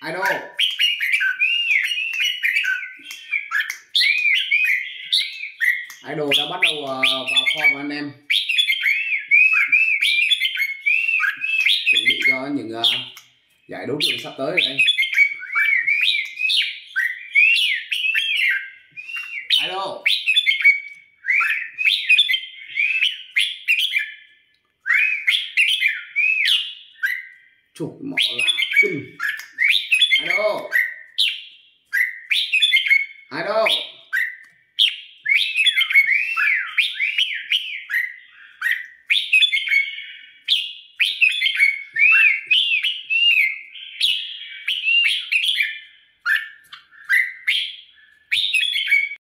Idol. Idol đã bắt đầu vào form anh em, chuẩn bị cho những giải đấu trường sắp tới rồi đây. Idol. Chụp mỏ là kinh. Idol. Idol.